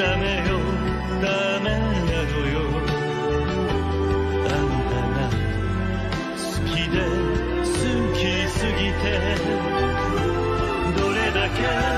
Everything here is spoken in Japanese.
ダメよダメなのよ。あんたが好きで好きすぎてどれだけ